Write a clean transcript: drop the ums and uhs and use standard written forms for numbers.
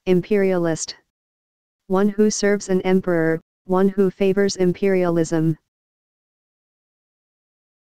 imperialist. One who serves an emperor, one who favors imperialism.